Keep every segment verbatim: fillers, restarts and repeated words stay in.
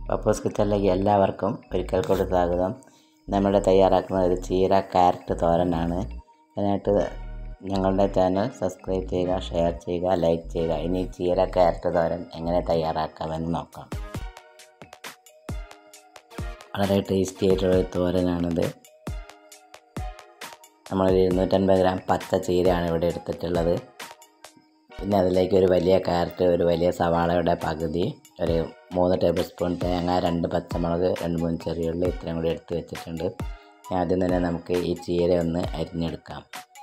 പപ്പോസ് കിച്ചണിലേക്ക് എല്ലാവർക്കും ഒരിക്കൽ കൂടി സ്വാഗതം. നമ്മൾ തയ്യാറാക്കുന്ന ഒരു ചീര ക്യാരറ്റ് തോരനാണ്. അതിനായിട്ട് ഞങ്ങളുടെ ചാനൽ സബ്സ്ക്രൈബ് ചെയ്യുക, ഷെയർ ചെയ്യുക, ലൈക്ക് ചെയ്യുക. ഇനി ചീര ക്യാരറ്റ് തോരൻ എങ്ങനെ തയ്യാറാക്കാമെന്ന് നോക്കാം. വളരെ ടേസ്റ്റി ആയിട്ടുള്ള തോരനാണിത്. നമ്മളൊരു ഇരുന്നൂറ്റൻപത് ഗ്രാം പച്ച ചീരയാണ് ഇവിടെ എടുത്തിട്ടുള്ളത്. പിന്നെ അതിലേക്ക് ഒരു വലിയ ക്യാരറ്റ്, ഒരു വലിയ സവാളയുടെ പകുതി, ഒരു മൂന്ന് ടേബിൾ സ്പൂൺ തേങ്ങ, രണ്ട് പച്ചമുളക്, രണ്ട് മൂന്ന് ചെറിയുള്ളി ഇത്രയും കൂടി എടുത്ത് വെച്ചിട്ടുണ്ട്. ആദ്യം തന്നെ നമുക്ക് ഈ ചീര ഒന്ന് അരിഞ്ഞെടുക്കാം.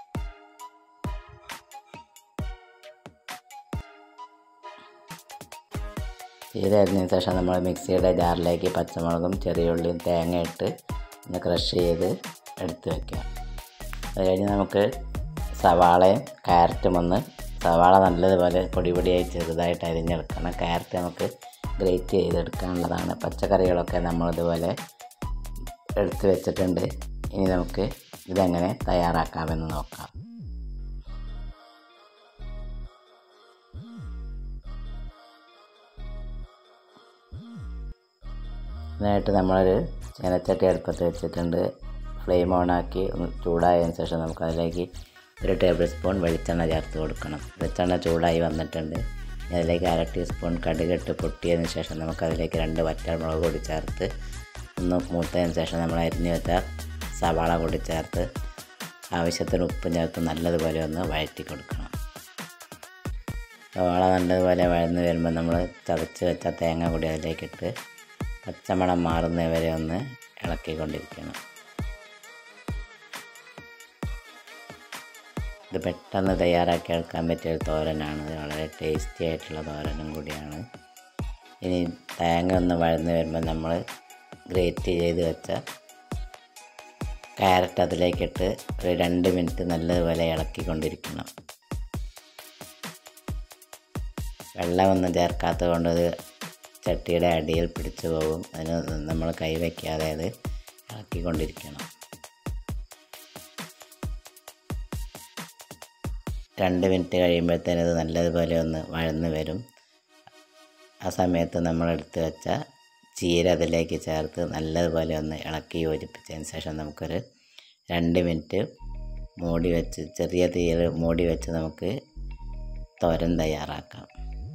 ചീര അരിഞ്ഞതിന് ശേഷം നമ്മൾ മിക്സിയുടെ ജാറിലേക്ക് പച്ചമുളകും ചെറിയുള്ളിയും തേങ്ങ ഇട്ട് ഒന്ന് ക്രഷ് ചെയ്ത് എടുത്ത് വയ്ക്കാം. അത് കഴിഞ്ഞ് നമുക്ക് സവാളയും ക്യാരറ്റും ഒന്ന് സവാള നല്ലതുപോലെ പൊടി പൊടിയായി ചെറുതായിട്ട് അരിഞ്ഞെടുക്കണം. ക്യാരറ്റ് നമുക്ക് ഗ്രേറ്റ് ചെയ്തെടുക്കാനുള്ളതാണ്. പച്ചക്കറികളൊക്കെ നമ്മളിതുപോലെ എടുത്ത് വെച്ചിട്ടുണ്ട്. ഇനി നമുക്ക് ഇതെങ്ങനെ തയ്യാറാക്കാമെന്ന് നോക്കാം. അതിനായിട്ട് നമ്മളൊരു ചീനച്ചട്ടി അടുപ്പത്ത് വെച്ചിട്ടുണ്ട്. ഫ്ലെയിം ഓണാക്കി ഒന്ന് ചൂടായതിനു ശേഷം നമുക്കതിലേക്ക് ഒരു ടേബിൾ സ്പൂൺ വെളിച്ചെണ്ണ ചേർത്ത് കൊടുക്കണം. വെളിച്ചെണ്ണ ചൂടായി വന്നിട്ടുണ്ട്. അതിലേക്ക് അര ടീസ്പൂൺ കടുകിട്ട് പൊട്ടിയതിന് ശേഷം നമുക്കതിലേക്ക് രണ്ട് വറ്റൽമുളക് കൂടി ചേർത്ത് ഒന്ന് മൂത്തതിന് ശേഷം നമ്മൾ അരിഞ്ഞു വെച്ച സവാള കൂടി ചേർത്ത് ആവശ്യത്തിന് ഉപ്പും ചേർത്ത് നല്ലതുപോലെ ഒന്ന് വഴറ്റി കൊടുക്കണം. സവാള നല്ലതുപോലെ വഴന്ന് വരുമ്പോൾ നമ്മൾ ചതച്ച് വെച്ച തേങ്ങ കൂടി അതിലേക്കിട്ട് പച്ചമണം മാറുന്നവരെ ഒന്ന് ഇളക്കിക്കൊണ്ടിരിക്കണം. ഇത് പെട്ടെന്ന് തയ്യാറാക്കി എടുക്കാൻ പറ്റിയ ഒരു തോരനാണ്. വളരെ ടേസ്റ്റി ആയിട്ടുള്ള തോരനും കൂടിയാണ്. ഇനി തേങ്ങ ഒന്ന് വഴന്ന് വരുമ്പോൾ നമ്മൾ ഗ്രേറ്റ് ചെയ്ത് വെച്ച ക്യാരറ്റ് അതിലേക്കിട്ട് ഒരു രണ്ട് മിനിറ്റ് നല്ലതുപോലെ ഇളക്കിക്കൊണ്ടിരിക്കണം. വെള്ളമൊന്നും ചേർക്കാത്തത് കൊണ്ട് അത് ചട്ടിയുടെ അടിയിൽ പിടിച്ചു പോകും. അതിന് നമ്മൾ കൈ വയ്ക്കാതെ അത് ഇളക്കിക്കൊണ്ടിരിക്കണം. രണ്ട് മിനിറ്റ് കഴിയുമ്പോഴത്തേനും ഇത് നല്ലതുപോലെ ഒന്ന് വഴന്ന് വരും. ആ സമയത്ത് നമ്മൾ എടുത്ത് വെച്ച ചീര അതിലേക്ക് ചേർത്ത് നല്ലതുപോലെ ഒന്ന് ഇളക്കി യോജിപ്പിച്ചതിന് ശേഷം നമുക്കൊരു രണ്ട് മിനിറ്റ് മൂടി വെച്ച് ചെറിയ തീയിൽ മൂടി വെച്ച് നമുക്ക് തോരൻ തയ്യാറാക്കാം.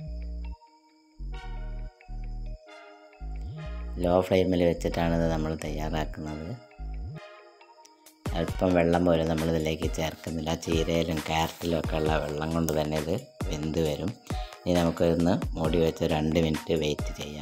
ലോ ഫ്ലെയിമിൽ വെച്ചിട്ടാണിത് നമ്മൾ തയ്യാറാക്കുന്നത്. അല്പം വെള്ളം പോലും നമ്മളിതിലേക്ക് ചേർക്കുന്നില്ല. ചീരയിലും ക്യാരറ്റിലും ഒക്കെ ഉള്ള വെള്ളം കൊണ്ട് തന്നെ ഇത് വെന്ത് വരും. ഇനി നമുക്കൊന്ന് മൂടി വെച്ച് രണ്ട് മിനിറ്റ് വെയിറ്റ് ചെയ്യാം.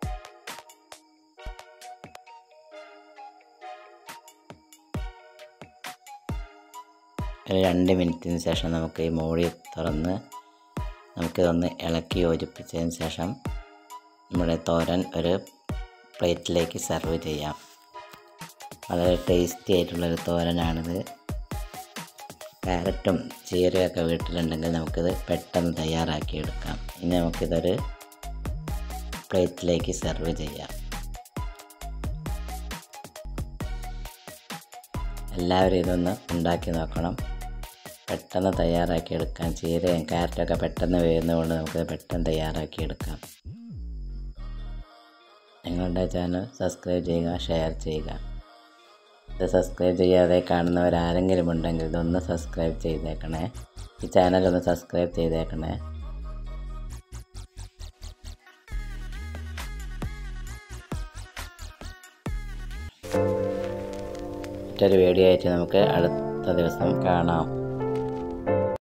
ഒരു രണ്ട് മിനിറ്റിന് ശേഷം നമുക്ക് ഈ മൂടി തുറന്ന് നമുക്കിതൊന്ന് ഇളക്കി യോജിപ്പിച്ചതിന് ശേഷം നമ്മുടെ തോരൻ ഒരു പ്ലേറ്റിലേക്ക് സെർവ് ചെയ്യാം. വളരെ ടേസ്റ്റി ആയിട്ടുള്ളൊരു തോരനാണിത്. ക്യാരറ്റും ചീരയൊക്കെ വീട്ടിലുണ്ടെങ്കിൽ നമുക്കിത് പെട്ടെന്ന് തയ്യാറാക്കിയെടുക്കാം. ഇനി നമുക്കിതൊരു പ്ലേറ്റിലേക്ക് സെർവ് ചെയ്യാം. എല്ലാവരും ഇതൊന്ന് ഉണ്ടാക്കി നോക്കണം. പെട്ടെന്ന് തയ്യാറാക്കിയെടുക്കാം. ചീരയും ക്യാരറ്റൊക്കെ പെട്ടെന്ന് വേവുന്നതുകൊണ്ട് നമുക്കിത് പെട്ടെന്ന് തയ്യാറാക്കിയെടുക്കാം. നിങ്ങളുടെ ചാനൽ സബ്സ്ക്രൈബ് ചെയ്യുക, ഷെയർ ചെയ്യുക. ഇത് സബ്സ്ക്രൈബ് ചെയ്യാതെ കാണുന്നവരാരെങ്കിലും ഉണ്ടെങ്കിൽ ഇതൊന്ന് സബ്സ്ക്രൈബ് ചെയ്തേക്കണേ. ഈ ചാനലൊന്ന് സബ്സ്ക്രൈബ് ചെയ്തേക്കണേ. മറ്റൊരു വീഡിയോ ആയിട്ട് നമുക്ക് അടുത്ത ദിവസം കാണാം.